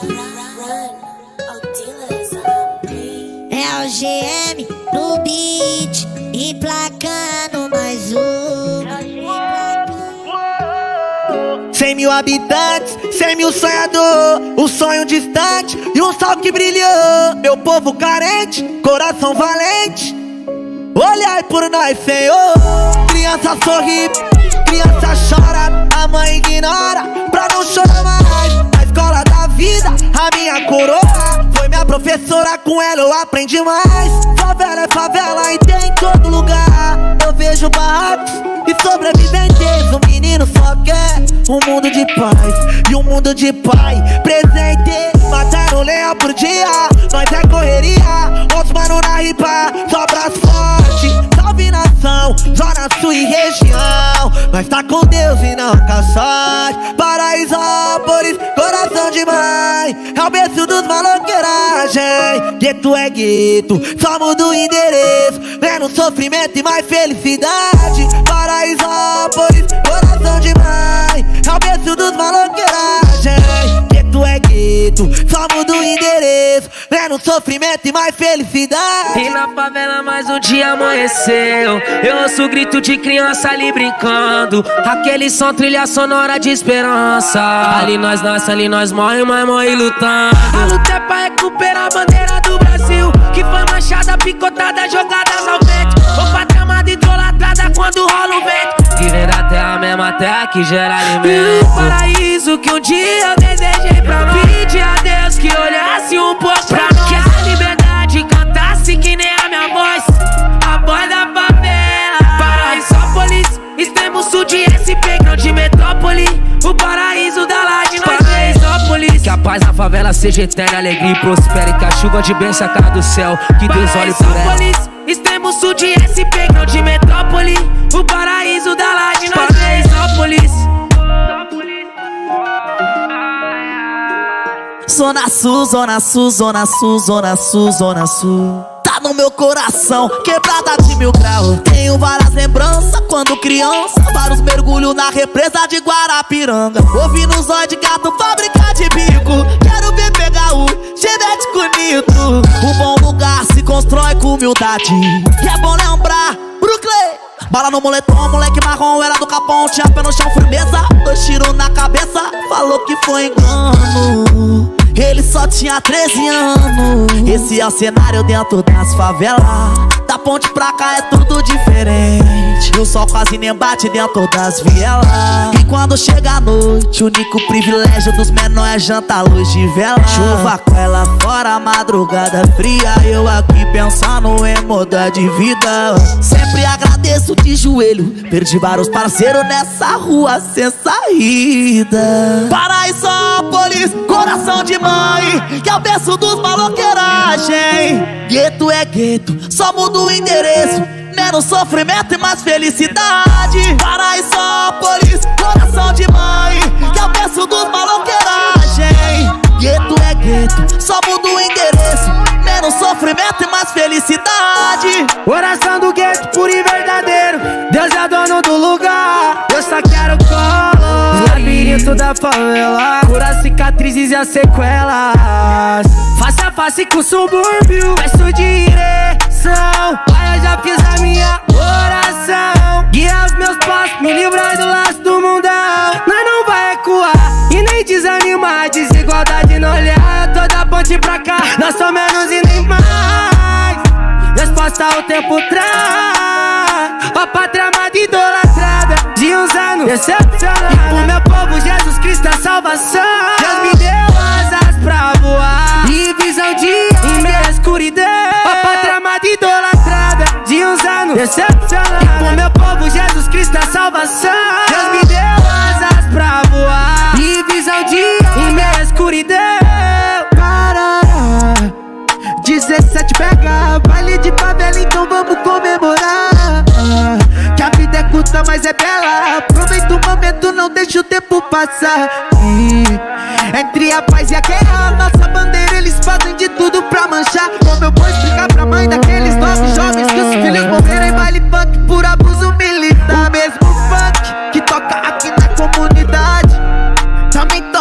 É o GM no beat, emplacando mais um. 100 mil habitantes, 100 mil sonhador, um sonho distante e um sol que brilhou. Meu povo carente, coração valente, olhai por nós, Senhor. Criança sorri, criança chora, a mãe ignora pra não chorar mais. Na escola da vida, a minha coroa foi minha professora, com ela eu aprendi mais. Favela é favela e tem em todo lugar. Eu vejo barracos e sobreviventes. O menino só quer um mundo de paz e um mundo de pai presente. Matando leão por dia, nós é correria. Os mano na ripa, só braço forte. Salve nação, zona sul e região. Nós tá com Deus e não com a sorte. Paraisópolis, coração de mãe, é o berço dos maloqueiragem. Gueto é gueto, só muda o endereço. Menos sofrimento e mais felicidade. Paraisópolis, coração de mãe, é o berço dos maloqueiragem. Gueto é gueto, só muda o endereço. Menos sofrimento e mais felicidade. E na favela mais um dia amanheceu. Eu ouço o grito de criança ali brincando. Aquele som, trilha sonora de esperança. Ali nós nasce, ali nós morre, mas morre lutando. A luta é pra recuperar a bandeira do Brasil, que foi manchada, picotada, jogadas ao vento. Ou pátria amada, idolatrada quando rola o vento. Que vem da terra, mesma terra que gera alimento. O paraíso que um dia eu desejei pra nós. Pedi a Deus que olhasse um pouco pra nós. Que a liberdade cantasse que nem a minha voz, a voz da favela. Paraisópolis, extremo sul de SP, grande metrópole, o paraíso da laje nós. Paraisópolis, que a paz na favela seja eterna, alegria e prospere. Que a chuva de bênção caia do céu, que Deus olhe por ela. Extremo sul de SP, grande metrópole, o paraíso da laje nós. Paraisópolis. Zona Sul, Zona Sul, Zona Sul, Zona Sul, Zona Sul. Tá no meu coração, quebrada de 1000 graus. Tenho várias lembranças quando criança, vários mergulhos na represa de Guarapiranga. Ouvindo os olhos de gato, fábrica de bico. Quero ver pegar o genético nitro. Um bom lugar se constrói com humildade. E é bom lembrar, Brooklyn. Bala no moletom, moleque marrom, era do Capão. Tinha pé no chão, firmeza, 2 tiros na cabeça. Falou que foi engano, ele só tinha 13 anos. Esse é o cenário dentro das favelas. Da ponte pra cá é tudo diferente. O sol quase nem bate dentro das vielas. E quando chega a noite, o único privilégio dos menores é jantar à luz de vela. Chuva cai lá fora, madrugada fria. Eu aqui pensando em mudar de vida. Sempre agradeço de joelho, perdi vários parceiros nessa rua sem saída. Paraisópolis, coração de mãe, que é o berço dos maloqueiragem. Gueto é gueto, só muda o endereço. Menos sofrimento e mais felicidade. Paraisópolis, coração de mãe, que é o berço dos maloqueiragem. Gueto é gueto, só muda o endereço. Menos sofrimento e mais felicidade. Coração do gueto, puro e verdadeiro. Deus é dono do lugar, eu só quero colo. Labirinto da favela, cura cicatrizes e as sequelas. Face a face com o subúrbio, peço direção. Pai, eu já fiz a minha oração. Guia os meus passos, me livrar do laço do mundão. Nós não vai recuar e nem desanimar. Desigualdade não olhar, toda ponte pra cá. Nós somos menos e nem mais. Resposta o tempo traz. Ó pátria amada idolatrada, de uns anos decepcionada. E pro meu povo Jesus Cristo é salvação. Deus me deu asas pra voar e visão de meia escuridão. Ó pátria amada idolatrada, de uns anos decepcionada. E pro meu povo Jesus Cristo é salvação. Deus me deu asas pra voar e visão de meia escuridão. 17 pega, baile de favela, então vamos comemorar. Que a vida é curta, mas é bela. Aproveita o momento, não deixa o tempo passar. Entre a paz e a guerra, nossa bandeira eles fazem de tudo pra manchar. Como eu vou explicar pra mãe daqueles 9 jovens que os filhos morreram em baile funk por abuso militar? O mesmo funk que toca aqui na comunidade também toca em frente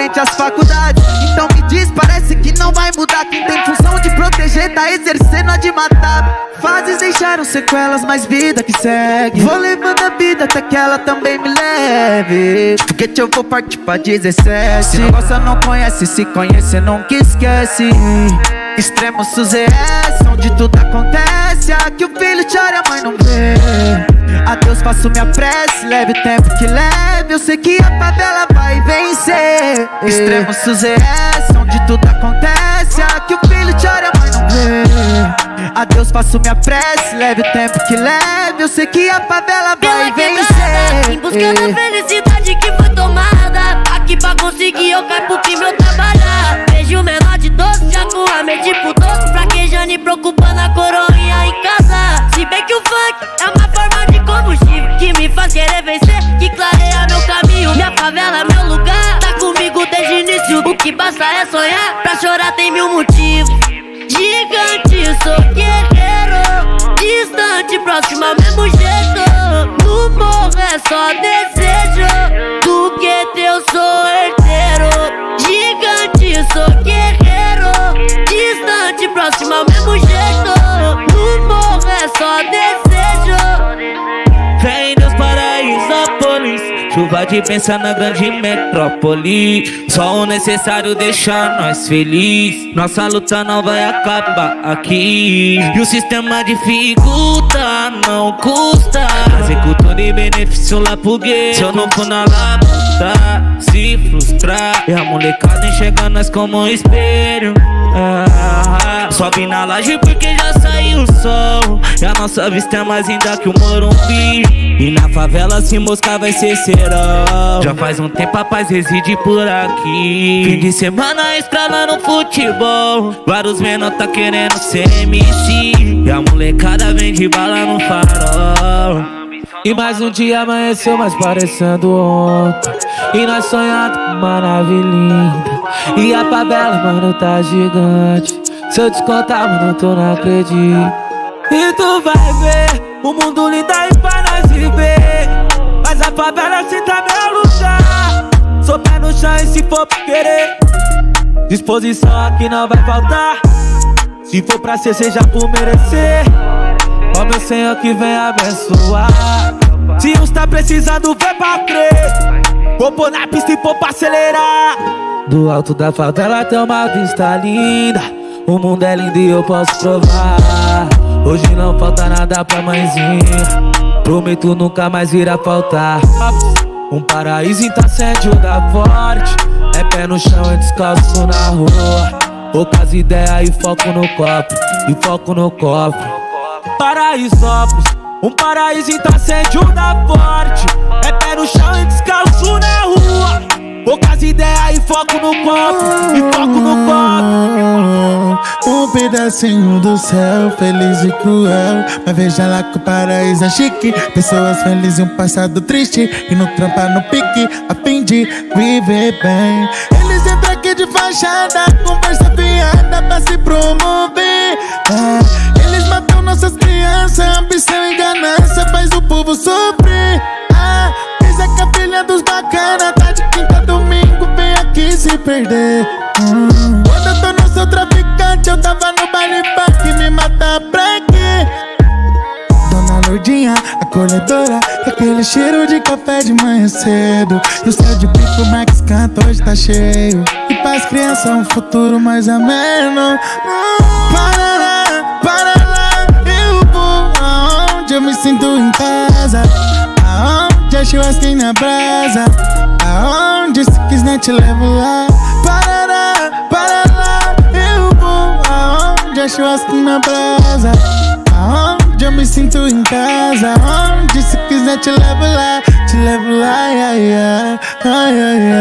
frente às faculdades. Então me diz, parece que não vai mudar. Quem tem função de proteger tá exercendo a de matar. Fases deixaram sequelas, mas vida que segue. Vou levando a vida até que ela também me leve. Foguete eu vou partir pra 17. Se não gosta não conhece, se conhece nunca esquece. Extremo SUZS, onde tudo acontece. Aqui o filho chora e a mãe não vê. A Deus faço minha prece, leve o tempo que leve. Eu sei que a favela vai vencer. Extremo SUZS, onde tudo acontece. Aqui o filho chora e a mãe não vê. A Deus faço minha prece, leve o tempo que leve. Eu sei que a favela vai vencer. Em busca da felicidade que foi tomada. Aqui pra conseguir eu caio pro crime eu trabalhar. Vejo o menor de todos, já com a mente pro todos, fraquejando e preocupando a coroinha em casa. Se bem que o funk é uma forma de combustível que me faz querer vencer, que clareia meu caminho. Minha favela é meu lugar, tá comigo desde o início. O que basta é sonhar, pra chorar tem mil motivos. Gigante, sou guerreiro, distante, próximo ao mesmo jeito. No morro é só desejo, do que teu sou herdeiro. Gigante, sou guerreiro, distante, próximo ao mesmo jeito. No morro é só desejo. Vem dos Paraisópolis, chuva de pensar na grande metrópole. Só o necessário deixa nós feliz. Nossa luta não vai acabar aqui. E o sistema dificulta, não custa. Trazer cultura e benefício lá pro gueto. Se eu não for na labuta, se frustrar. E a molecada enxerga nós como um espelho. Sobe na laje porque já saiu o sol. E a nossa vista é mais linda que o Morumbi. E na favela se moscar vai ser serão. Já faz um tempo a paz reside por aqui. Fim de semana estralando futebol. Vários menor tá querendo ser MC. E a molecada vem de bala no farol. E mais um dia amanheceu, mas parecendo ontem. E nós sonhando com uma nave linda. E a favela, mano, tá gigante. Se eu te contar, mano, tu não acredita. E tu vai ver o mundo lindo aí pra nós viver. Mas a favela se tá meu lugar. Sou pé no chão e se for por querer, disposição aqui não vai faltar. Se for pra ser, seja por merecer. Ó meu Senhor que vem abençoar. Se uns tá precisando, vem pra crer. Vou pôr na pista e pôr pra acelerar. Do alto da favela tem uma vista linda. O mundo é lindo e eu posso provar. Hoje não falta nada pra mãezinha. Prometo nunca mais vir a faltar. Um paraíso em Tacédio da Forte. É pé no chão e descalço na rua. Poucas ideias e foco no copo. E foco no copo. Paraisópolis, um paraíso em Tacédio da Forte. É pé no chão e descalço na rua. Poucas ideias e foco no copo. E foco no copo. Um pedacinho do céu, feliz e cruel. Mas veja lá que o paraíso é chique. Pessoas felizes e um passado triste. E no trampa no pique, a fim de viver bem. Eles entram aqui de fachada, conversa fiada pra se promover. Eles matam nossas crianças, ambição e ganância faz o povo sofrer. Pensa que a filha dos bacana tá de quinta a domingo, vem aqui se perder. Quando eu tô no seu traficante, eu tava no baile funk, me matar pra quê? Dona Lourdinha, acolhedora, com aquele cheiro de café de manhã cedo. E o céu de bico, Max canta, hoje tá cheio. E pras crianças um futuro mais ameno. Para lá, eu vou aonde eu me sinto em casa. Aonde a churrasquinha na brasa. Aonde se quiser te levo lá. Para lá, eu vou aonde a churrasquinha na brasa. Aonde eu me sinto em casa. Aonde se quiser te levo lá. Te levo lá, yeah, yeah. Ai, ai,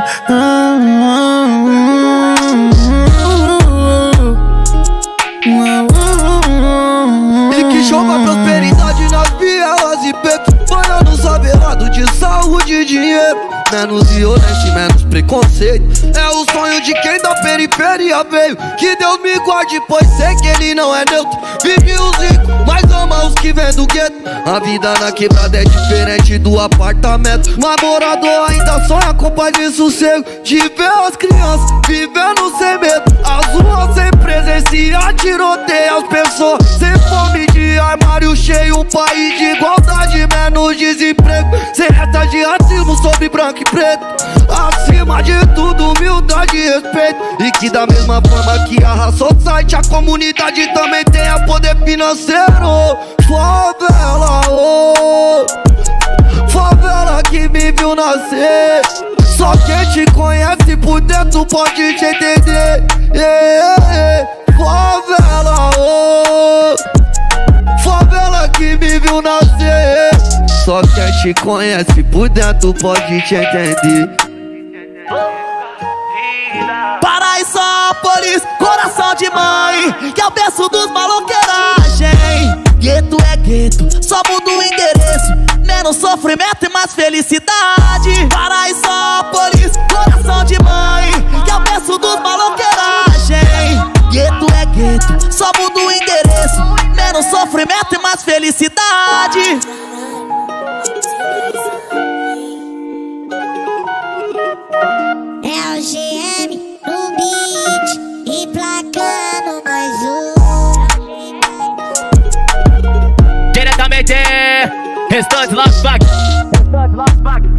E que chova prosperidade nas vielas e becos. Morando favelado de saúde e dinheiro. Menos violência e menos preconceito. É o sonho de quem da periferia veio. Que Deus me guarde, pois sei que ele não é neutro. Vive os ricos, mas ama ama os que vem do gueto. A vida na quebrada é diferente do apartamento. Mas morador ainda sonha com paz e sossego, de ver as crianças vivendo sem medo. As ruas sem presenciar tiroteio, as pessoas sem fome de armário cheio. Um país de igualdade, menos desemprego, sem reta de racismo sobre branco e preto. Acima de tudo, humildade e respeito. E que da mesma forma que a raça society, a comunidade também tenha poder financeiro. Favela, oh, favela que me viu nascer. Só quem te conhece por dentro pode te entender. Favela, oh, favela que me viu nascer. Só quem te conhece por dentro pode te entender. Paraisópolis, coração de mãe, que é o berço dos maloqueiragem. Gueto é gueto, só muda o endereço, menos sofrimento e mais felicidade. Paraisópolis, coração de mãe, que é o berço dos maloqueiragem. Gueto é gueto, só muda o endereço, menos sofrimento e mais felicidade. É o GM no beat, emplacando mais Diretamente, Restante Las Vegas.